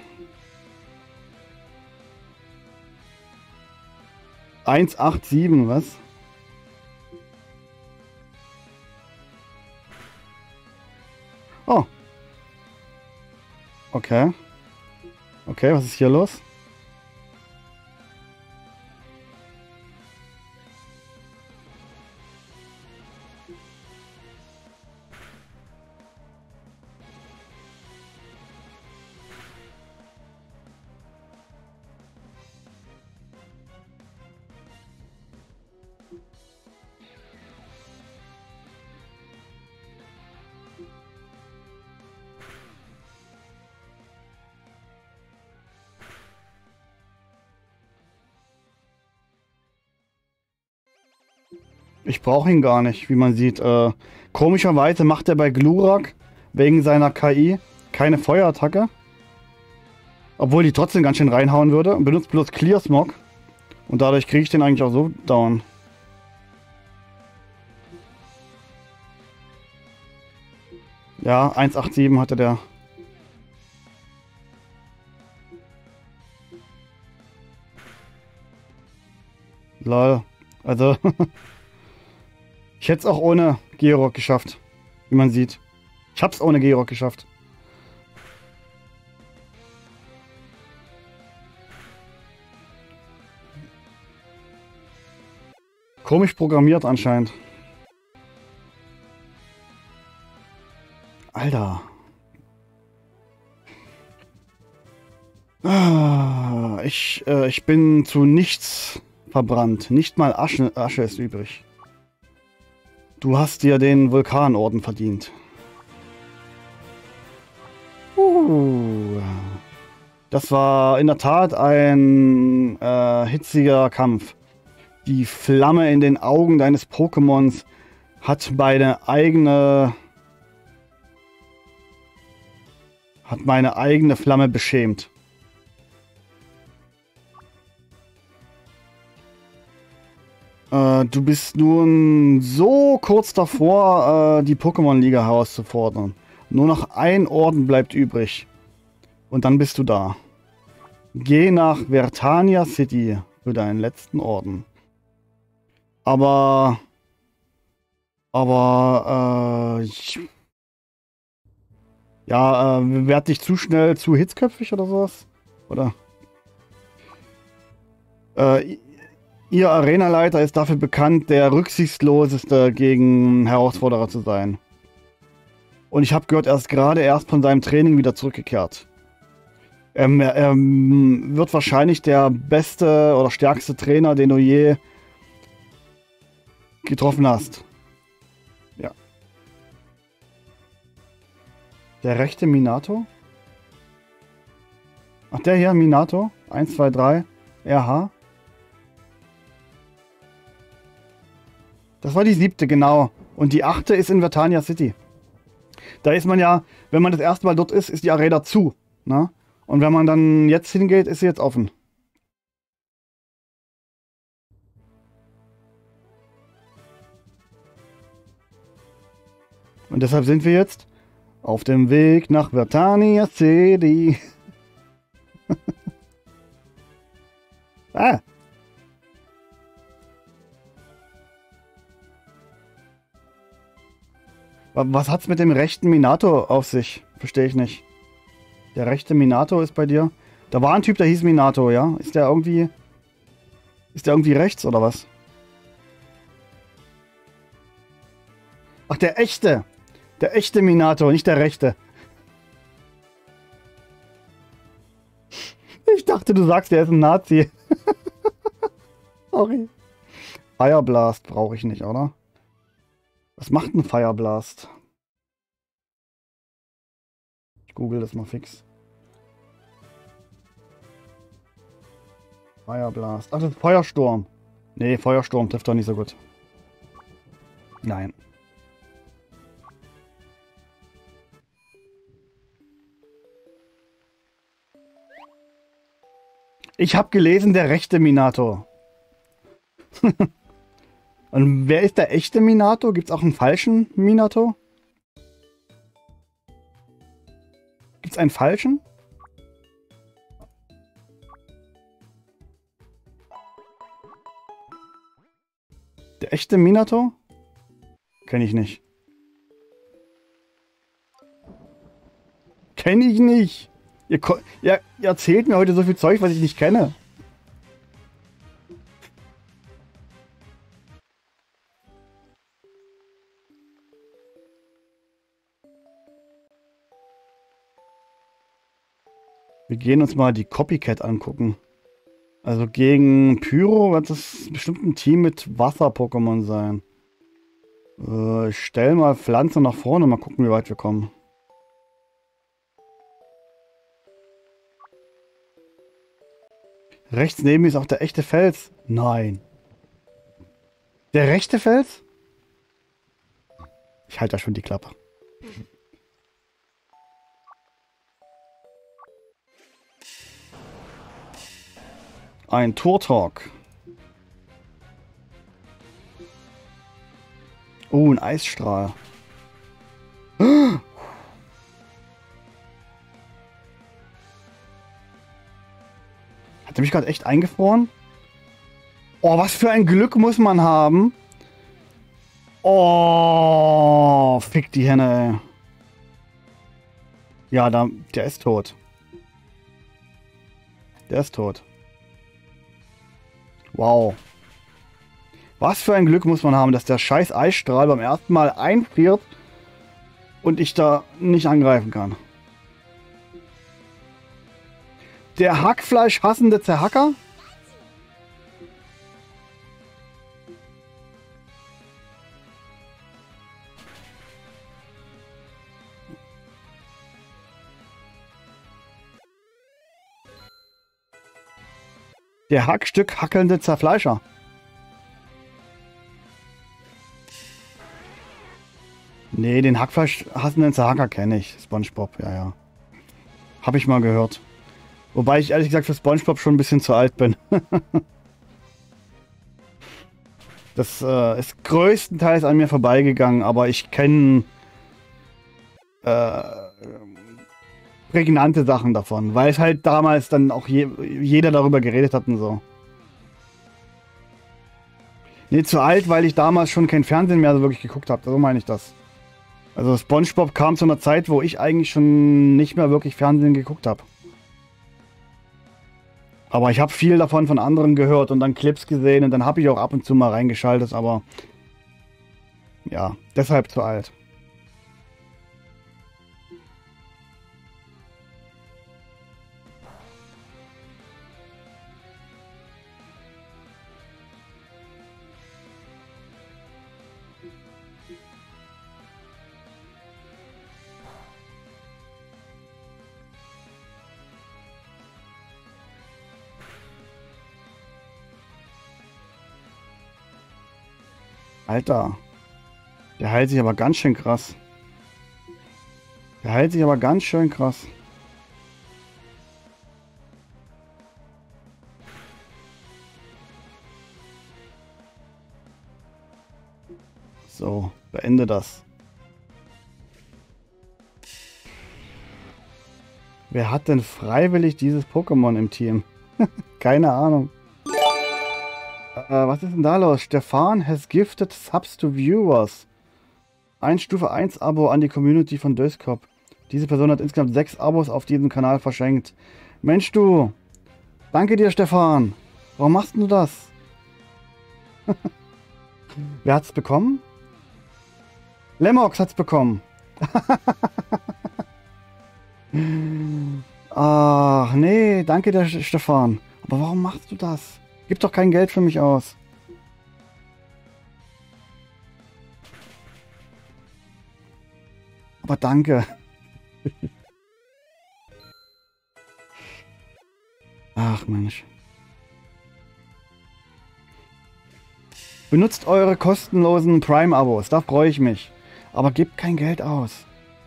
187, was? Oh. Okay. Okay, was ist hier los? Ich brauche ihn gar nicht, wie man sieht. Komischerweise macht er bei Glurak wegen seiner KI keine Feuerattacke. Obwohl die trotzdem ganz schön reinhauen würde. Und benutzt bloß Clear Smog. Und dadurch kriege ich den eigentlich auch so down. Ja, 187 hatte der. Lol. Also, ich hätte es auch ohne Georg geschafft. Wie man sieht. Ich hab's ohne Georg geschafft. Komisch programmiert anscheinend. Alter. Ich bin zu nichts verbrannt. Nicht mal Asche ist übrig. Du hast dir den Vulkanorden verdient. Das war in der Tat ein hitziger Kampf. Die Flamme in den Augen deines Pokémons hat meine eigene Flamme beschämt. Du bist nun so kurz davor, die Pokémon-Liga herauszufordern. Nur noch ein Orden bleibt übrig. Und dann bist du da. Geh nach Vertania City für deinen letzten Orden. Aber werd dich zu schnell zu hitzköpfig oder sowas? Oder? Ihr Arenaleiter ist dafür bekannt, der rücksichtsloseste gegen Herausforderer zu sein. Und ich habe gehört, er ist gerade erst von seinem Training wieder zurückgekehrt. Er wird wahrscheinlich der beste oder stärkste Trainer, den du je getroffen hast. Ja. Der rechte Minato? Ach, der hier, Minato. 1, 2, 3. RH. Das war die 7. genau. Und die 8. ist in Vertania City. Da ist man ja, wenn man das erste Mal dort ist die Arena zu. Ne? Und wenn man dann jetzt hingeht, ist sie jetzt offen. Und deshalb sind wir jetzt auf dem Weg nach Vertania City. Ah. Was hat's mit dem rechten Minato auf sich? Verstehe ich nicht. Der rechte Minato ist bei dir. Da war ein Typ, der hieß Minato, ja? Ist der irgendwie rechts oder was? Ach, der echte. Der echte Minato, nicht der rechte. Ich dachte, du sagst, der ist ein Nazi. Sorry. Fire Blast brauche ich nicht, oder? Was macht ein Fire Blast? Ich google das mal fix. Fire Blast. Ach, das ist Feuersturm. Nee, Feuersturm trifft doch nicht so gut. Nein. Ich habe gelesen, der rechte Minato. Und wer ist der echte Minato? Gibt es auch einen falschen Minato? Gibt es einen falschen? Der echte Minato? Kenne ich nicht. Kenne ich nicht. Ihr erzählt mir heute so viel Zeug, was ich nicht kenne. Wir gehen uns mal die Copycat angucken. Also gegen Pyro wird das bestimmt ein Team mit Wasser-Pokémon sein. Ich stelle mal Pflanze nach vorne, mal gucken, wie weit wir kommen. Rechts neben mir ist auch der echte Fels. Nein. Der rechte Fels? Ich halte da schon die Klappe. Ein Turtok. Oh, ein Eisstrahl. Hat er mich gerade echt eingefroren? Oh, was für ein Glück muss man haben. Oh, fick die Henne, ey. Ja, der ist tot. Der ist tot. Wow. Was für ein Glück muss man haben, dass der scheiß Eisstrahl beim ersten Mal einfriert und ich da nicht angreifen kann. Der Hackfleisch hassende Zerhacker? Der Hackstück hackelnde Zerfleischer. Nee, den Hackfleisch hassenden Zerhacker kenne ich. SpongeBob, ja, ja. Habe ich mal gehört. Wobei ich ehrlich gesagt für SpongeBob schon ein bisschen zu alt bin. Das ist größtenteils an mir vorbeigegangen, aber ich kenne prägnante Sachen davon, weil es halt damals dann auch jeder darüber geredet hat und so. Nee, zu alt, weil ich damals schon kein Fernsehen mehr so wirklich geguckt habe, so meine ich das. Also SpongeBob kam zu einer Zeit, wo ich eigentlich schon nicht mehr wirklich Fernsehen geguckt habe. Aber ich habe viel davon von anderen gehört und dann Clips gesehen und dann habe ich auch ab und zu mal reingeschaltet, aber ja, deshalb zu alt. Alter, der heilt sich aber ganz schön krass. Der heilt sich aber ganz schön krass. So, beende das. Wer hat denn freiwillig dieses Pokémon im Team? Keine Ahnung. Was ist denn da los? Stefan has gifted subs to viewers. Ein Stufe 1 Abo an die Community von Döskop. Diese Person hat insgesamt 6 Abos auf diesem Kanal verschenkt. Mensch du! Danke dir, Stefan! Warum machst du das? Wer hat's bekommen? Lemox hat's bekommen. Ach nee, danke dir, Stefan. Aber warum machst du das? Gib doch kein Geld für mich aus. Aber danke. Ach Mensch. Benutzt eure kostenlosen Prime-Abos, da freue ich mich. Aber gebt kein Geld aus.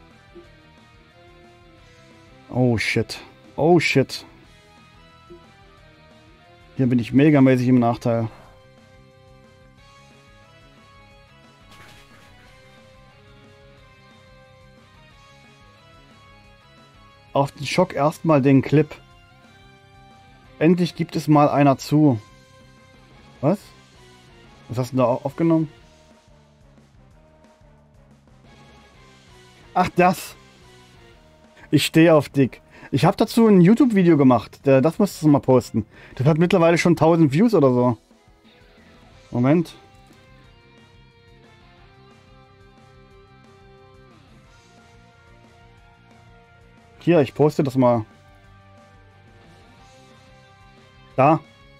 Oh shit. Oh shit. Hier bin ich megamäßig im Nachteil. Auf den Schock erstmal den Clip. Endlich gibt es mal einer zu. Was? Was hast du da aufgenommen? Ach, das. Ich stehe auf Dick. Ich habe dazu ein YouTube-Video gemacht. Das musst du mal posten. Das hat mittlerweile schon 1000 Views oder so. Moment. Hier, ich poste das mal. Da.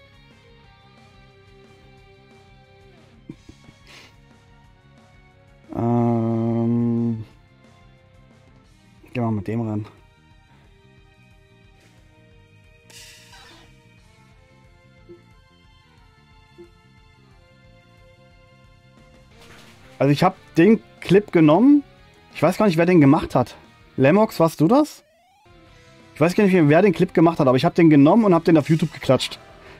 Gehen wir mit dem ran. Also ich habe den Clip genommen. Ich weiß gar nicht, wer den gemacht hat. Lemox, warst du das? Ich weiß gar nicht, wer den Clip gemacht hat, aber ich habe den genommen und habe den auf YouTube geklatscht.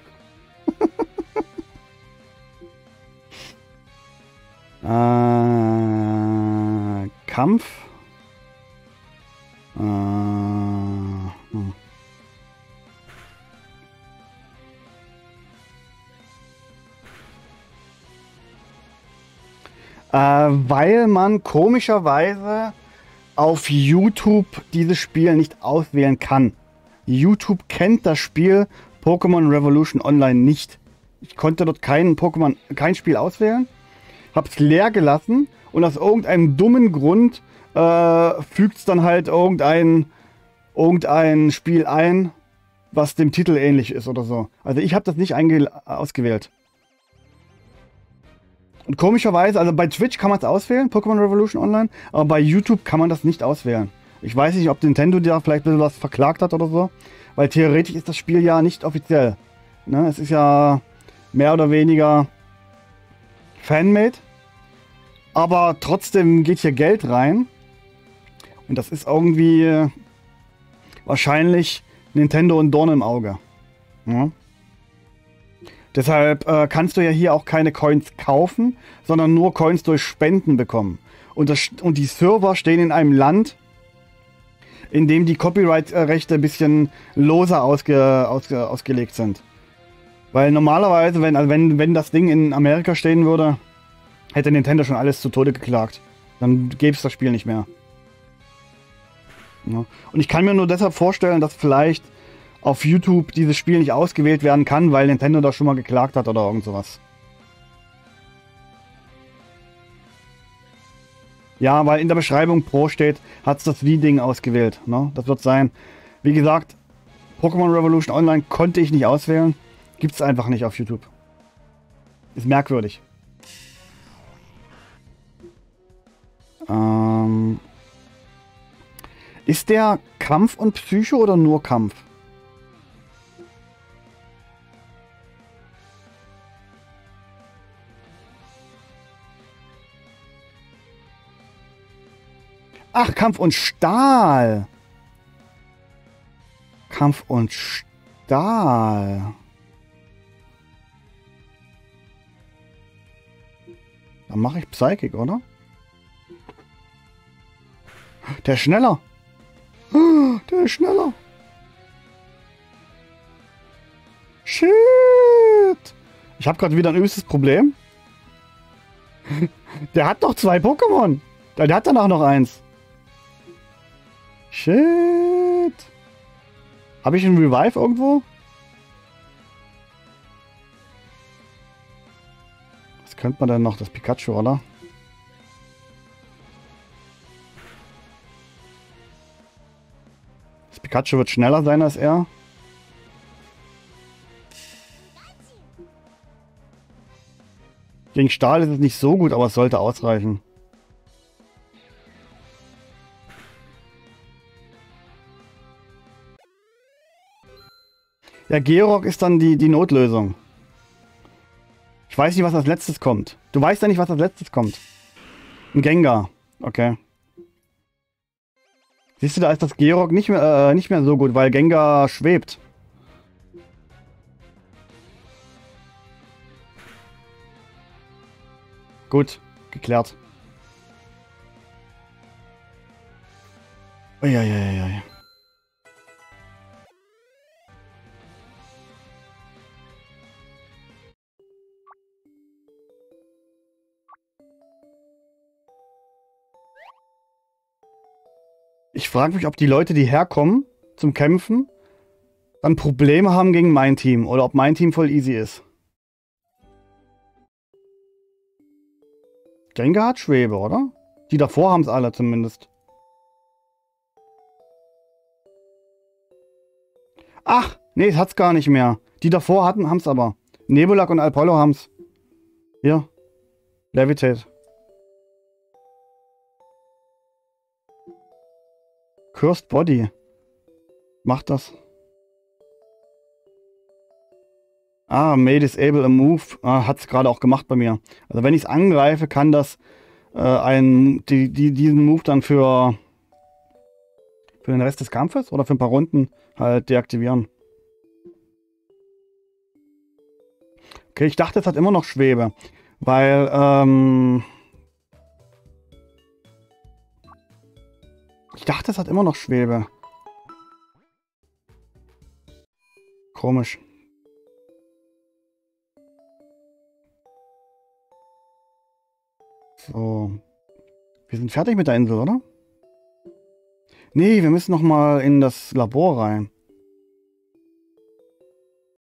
Kampf. Weil man komischerweise auf YouTube dieses Spiel nicht auswählen kann. YouTube kennt das Spiel Pokémon Revolution Online nicht. Ich konnte dort kein Spiel auswählen, hab's leer gelassen und aus irgendeinem dummen Grund fügt es dann halt irgendein Spiel ein, was dem Titel ähnlich ist oder so. Also ich habe das nicht ausgewählt. Und komischerweise, also bei Twitch kann man es auswählen, Pokémon Revolution Online, aber bei YouTube kann man das nicht auswählen. Ich weiß nicht, ob Nintendo da vielleicht ein bisschen was verklagt hat oder so, weil theoretisch ist das Spiel ja nicht offiziell. Ne? Es ist ja mehr oder weniger Fanmade, aber trotzdem geht hier Geld rein und das ist irgendwie wahrscheinlich Nintendo ein Dorn im Auge. Ja? Deshalb kannst du ja hier auch keine Coins kaufen, sondern nur Coins durch Spenden bekommen. Und die Server stehen in einem Land, in dem die Copyright-Rechte ein bisschen loser ausgelegt sind. Weil normalerweise, wenn das Ding in Amerika stehen würde, hätte Nintendo schon alles zu Tode geklagt. Dann gäbe es das Spiel nicht mehr. Ja. Und ich kann mir nur deshalb vorstellen, dass vielleicht auf YouTube dieses Spiel nicht ausgewählt werden kann, weil Nintendo da schon mal geklagt hat oder irgend sowas. Ja, weil in der Beschreibung Pro steht, hat es das Wii-Ding ausgewählt. Ne? Das wird sein. Wie gesagt, Pokémon Revolution Online konnte ich nicht auswählen. Gibt es einfach nicht auf YouTube. Ist merkwürdig. Ist der Kampf und Psycho oder nur Kampf? Ach, Kampf und Stahl. Kampf und Stahl. Dann mache ich Psychic, oder? Der ist schneller. Der ist schneller. Shit. Ich habe gerade wieder ein übelstes Problem. Der hat noch 2 Pokémon. Der hat danach noch eins. Shit. Habe ich einen Revive irgendwo? Was könnte man denn noch? Das Pikachu, oder? Das Pikachu wird schneller sein als er. Gegen Stahl ist es nicht so gut, aber es sollte ausreichen. Ja, Georg ist dann die Notlösung. Ich weiß nicht, was als letztes kommt. Du weißt ja nicht, was als letztes kommt. Ein Gengar. Okay. Siehst du, da ist das Georg nicht mehr so gut, weil Gengar schwebt. Gut, geklärt. Uiuiui. Ich frage mich, ob die Leute, die herkommen zum Kämpfen, dann Probleme haben gegen mein Team oder ob mein Team voll easy ist. Gengar hat Schwebe, oder? Die davor haben es alle zumindest. Ach, nee, es hat's gar nicht mehr. Die davor haben es aber. Nebulak und Apollo haben es. Hier. Levitate. Cursed Body. Macht das. Ah, may disable a move. Ah, hat es gerade auch gemacht bei mir. Also wenn ich es angreife, kann das diesen Move dann für den Rest des Kampfes oder für ein paar Runden halt deaktivieren. Okay, ich dachte, es hat immer noch Schwebe, weil, ich dachte, es hat immer noch Schwebe. Komisch. So. Wir sind fertig mit der Insel, oder? Nee, wir müssen noch mal in das Labor rein.